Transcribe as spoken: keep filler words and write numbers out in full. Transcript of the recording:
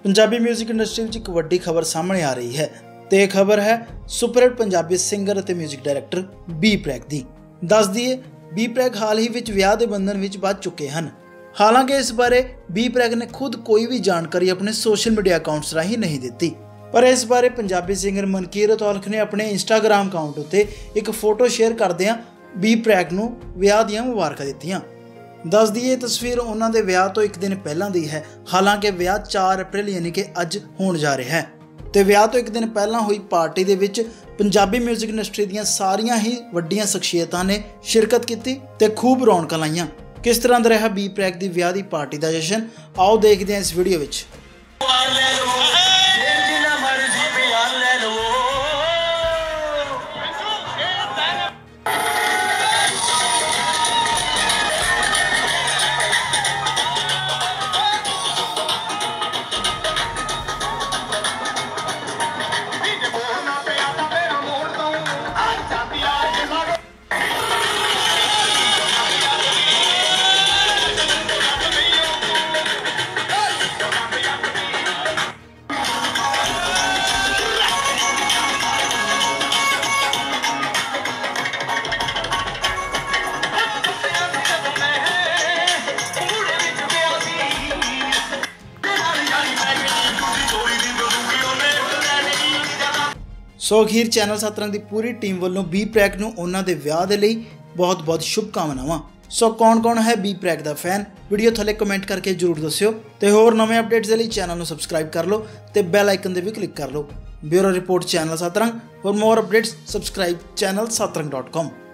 Punjabi music industry में एक वड्डी खबर सामने आ रही है तो यह खबर है सुपरहिट पंजाबी सिंगर और म्यूजिक डायरैक्टर बी प्रैक की। दस दिए बी प्रैक हाल ही विच विआह के बंधन में बच चुके हैं। हालांकि इस बारे बी प्रैक ने खुद कोई भी जानकारी अपने सोशल मीडिया अकाउंट्स राही नहीं दी, पर इस बारे पंजाबी सिंगर मनकीरत औलख ने अपने इंस्टाग्राम अकाउंट उत्ते एक फोटो शेयर करदियां बी प्रैक नूं विआह दीआं मुबारकां दित्तियां। दस दी ये तस्वीर उन्हां दे विआह तो एक दिन पहलां दी है। हालांकि विआह चार अप्रैल यानी कि अज होण जा रहा है ते विआह तो एक दिन पहलां हुई पार्टी दे विच पंजाबी म्यूजिक इंडस्ट्री दीआं सारियां ही वड्डियां शख्सियतां ने शिरकत की ते खूब रौनकां लाईयां। किस तरह दा रहा बी प्रैक दी विआह दी पार्टी दा जशन, आओ देखदे हां इस video which. So अखीर channel Satt रंग की पूरी टीम वालों बी प्रैक नूं उन्हां दे विआह दे लई बहुत बहुत शुभकामनावां। सो कौन कौन है बी प्रैक दा फैन, वीडियो थले कमेंट करके जरूर दस्सिओ ते होर नवे अपडेट्स दे लई चैनल नूं सबसक्राइब कर लो ते बैल आइकन दे भी क्लिक कर लो। Bureau report channel Satt Rang. For more updates subscribe channel Satt Rang dot com.